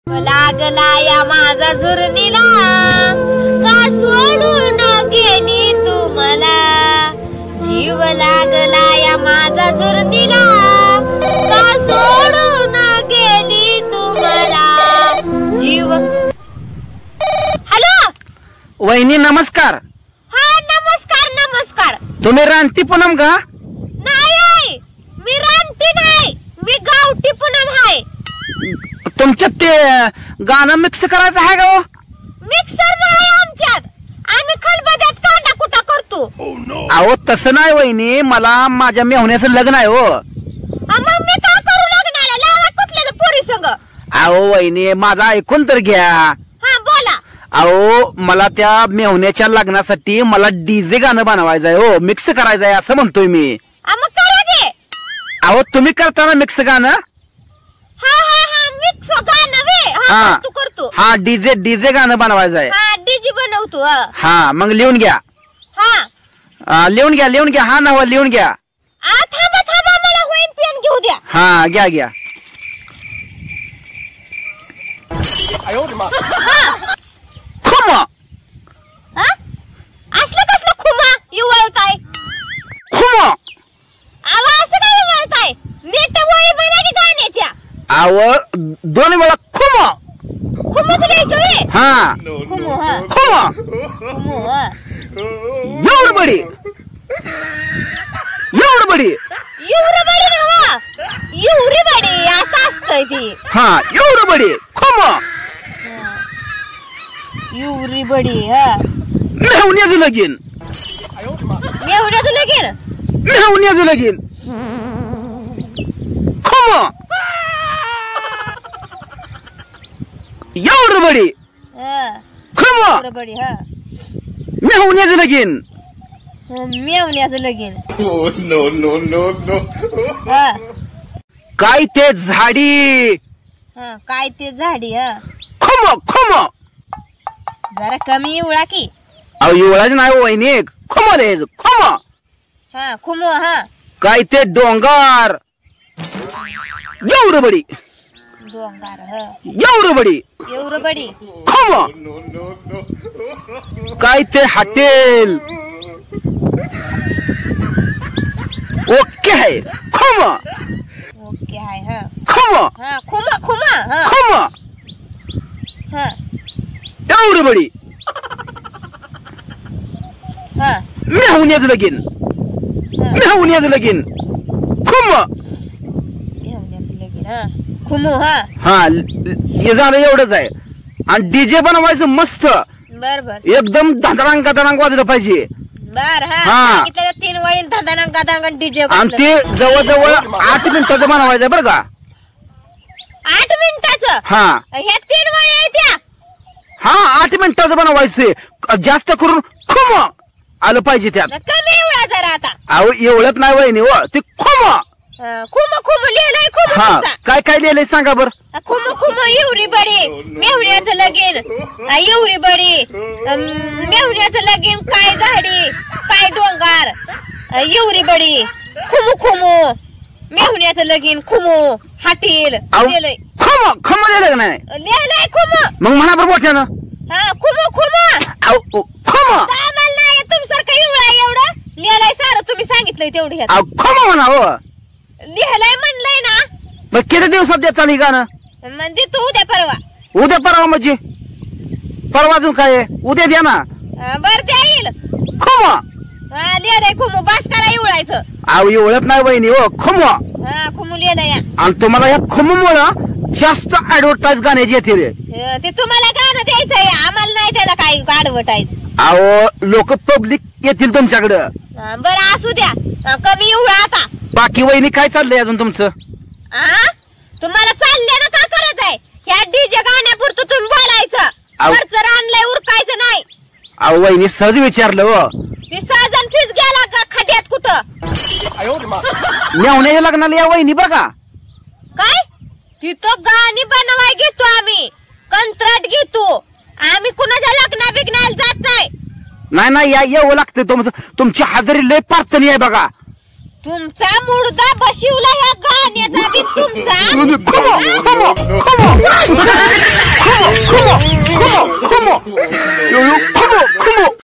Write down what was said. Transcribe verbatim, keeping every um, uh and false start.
लागला या माझा झुरणीला का सोडून गेली तू मला, जीव लागला या माझा झुरणीला का सोडून गेली तू मला, जीव. हॅलो वहिनी नमस्कार. हा नमस्कार नमस्कार. तुम्ही रानटी पूनम का? नाही मी रानटी नाही, मी गावठी पूनम आहे. तुमच्यात ते गाणं मिक्स करायचं आहे का? मिक्सर नाही आमच्यात, आम्ही खलबत्यात कांदा कुटा करतो. अहो तसं नाही वहिनी, मला माझ्या मेहुण्याचं लग्न आहे हो. मग मी काय करू लग्नाला? लावा कुठल्या पोरी संग. अहो वहिनी माझं ऐकून तर घ्या. हा बोला. अहो मला त्या मेहुण्याच्या लग्नासाठी मला डीजे गाणं बनवायचं आहे हो, मिक्स करायचं आहे असं म्हणतोय मी. मग करा दे. अहो तुम्ही करता ना मिक्स गाणं? हा हा हा मिक्स गाणं वे. हा तू करतो. हा डीजे डीजे गाणं बनवायचं आहे. हा डीजे बनवतो. हा मग लिहून घ्या. हा लिहून घ्या लिहून घ्या. हा नाव लिहून घ्या. आ थांबा थांबा मला होईन पेन घेऊ द्या. हा घ्या घ्या. खुमा. हा असलं कसलं खुमा इवळताय? खुमा. आवाज काय इवळताय? नीट वळी म्हणा की गाण्याच्या. अहो दोन वेळा खुमा. खुमू घ्यायचं वे. हा खुमू. हा खुमा. खुमू. हा एवढं बडी एवढं बडी एवढं बडी नव्हा, एवढी बडी असं असतंय ती. हा एवढं बडी खुमा. एवढी बडी. हा मेहुण्याचं लगीन. मेहुण्याचं लगीन. मेहुण्याचं लगीन. खुमा. एवढं बडी खुमा. एवढं बडी. हा मेहुण्याचं लगीन. मेहुण्याचं लगीन. No no no no. हा काय ते झाडी. हा काय ते झाडी. हा खुमा खुमा. जरा कमी उळा की. अहो एवढाच नाही वहिनी, खुमा द्यायचं खुमा. हा खुमू. हा काय ते डोंगर. एवढं बडी डोंगर. हा एवढं बडी एवढं बडी. खुमा. No no no. काय ते हॉटेल. ओके आहे खुमा. ओके आहे. हा खुमा. हा खुमा खुमा. हा खुमा. हा एवढं बडी हा मेहुण्याचं लगीन. मेहुण्याचं लगीन. खुमा. मेहुण्याचं लगीन. हा खुमू. हा हा हे झालं एवढंच आहे. आणि डीजे बनवायचं मस्त बर बर एकदम धडांग धडांग वाजलं पाहिजे. बर. हा हा. सांगितलं तीन वळीन धदानंग गदांग डीजे. आणि ते जवळजवळ आठ मिनिटाचं बनवायचं बरं का. आठ मिनिटाचं. हा ह्या तीन वळी आहेत त्या. हा आठ मिनिटाचं बनवायचं, जास्त करून खुम आलं पाहिजे त्यात. कमी एवढा जरा आता. अहो एवढंच नाही वहिनी हो, ते खुम. खुम खुम लिहिलंय खुम. हा काय काय लिहिलंय सांगा बर. खुम खुम एवढी बडी मेहुण्याचं लगीन. एवढी बडी मेहुण्याचं लगीन. काय झाडी काय डोंगर. एवढी बडी खुमू खुमू मेहुण्याचं लगीन. खुमू हॉटेल लिहिलंय. खुम खुम लिहिलं का नाही? लिहिलंय खुम. मग म्हणा बरं मोठ्यानं. हा खुमू खुम. खुम. आम्हाला नाही तुमसारखं एवढं एवढं लिहिलंय सारं. तुम्ही सांगितलंय तेवढी. खुम म्हणा हो. लिहिलंय म्हणलंय ना. मग किती दिवसात द्या चालू गाणं? म्हणजे तू उद्या परवा. उद्या परवा म्हणजे परवा अजून काय उद्या द्या ना. बर द्या येईल. खुम. हा लिहिलंय खुमू. बास करा एवढायचं. अहो एवढत नाही वहिनी हो खुम. हा खुमू लिहिलंय. आणि तुम्हाला या खुममुळं जास्त ऍडव्हर्टाईज गाण्याची येते रे. ते तुम्हाला गाणं द्यायचंय, आम्हाला नाही त्याला काही ऍडव्हर्टाईज. अहो लोक पब्लिक येतील तुमच्याकडं. बरं असू द्या. कमी एवढा आता. बाकी वहिनी काय चाललंय अजून तुमचं? हा तुम्हाला चालले ना का करत आहे? ह्या डीजे गाण्यापुरतं तुम्ही बोलायचं. खर्च आणलंय उरकायचं नाही. अहो वहिनी सहज विचारलं हो. ती सहजन फीस गेला का खड्यात कुठं? मेहुण्याच्या लग्नाला या वहिनी बरं का. काय तिथं गाणी बनवाय घेतो आम्ही, कंत्राट घेतो आम्ही. कुणाच्या लग्ना बिग्नाला जात नाही. नाही नाही या येऊ लागतं तुमचं. तुमची हजेरी लय पार्थनी आहे बघा. तुमचा मुर्दा बशिवला ह्या गाण्याचा बी तुमचा Come on, come on, come on, come on, come on, come on, come on.